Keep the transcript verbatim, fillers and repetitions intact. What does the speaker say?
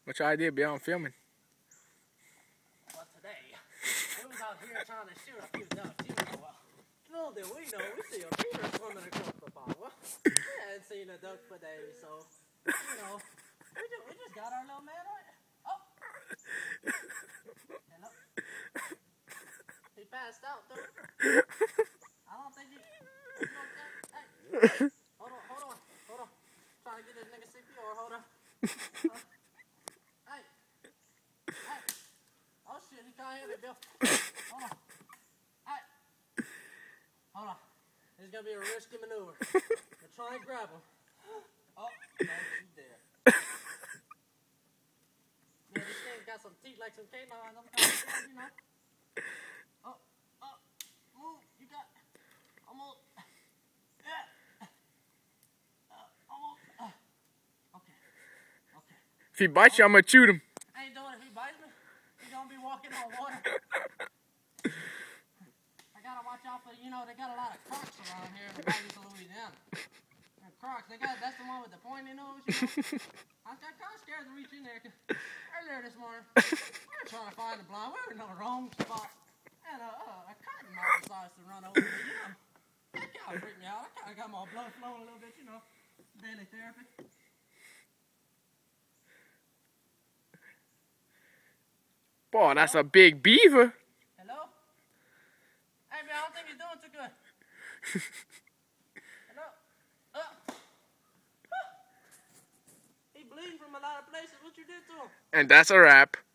What's your idea beyond filming? Well, today, we was out here trying to shoot a few ducks, you know. Well, little did we know, we see a beaver swimming across the pond. Well, we hadn't seen a duck for days, so, you know, we just, we just got our little man right. Oh! Hello? He passed out, though. I don't think he... Hey, hold on, hold on, hold on. Trying to get this nigga C P R, hold on. Uh, hey. Hey. Oh, shit, he can't hear me, Bill. Hold on. Hey. Hold on. This is going to be a risky maneuver. I'm trying to grab him. Oh, no, he's dead. Man, this thing's got some teeth like some canines. I'm kind of, you know. Oh, oh, move. You got... Almost... If he bites you, I'm gonna shoot him. I ain't doing it. If he bites me, he's gonna be walking on water. I gotta watch out for, you know, they got a lot of crocs around here in the valleys of Louisiana. And crocs, they got, that's the one with the pointy nose, you know. I got kind of scared to reach in there, cause earlier this morning, we were trying to find the blind. We were in the wrong spot. And uh, uh, a cotton mouse decides to run over me, you know. That kind of freaked me out. I kind of got my blood flowing a little bit, you know. Daily therapy. Boy, that's a big beaver. Hello? Hey, man, I don't think he's doing too good. Hello? Uh. He bleeding from a lot of places. What you did to him? And that's a wrap.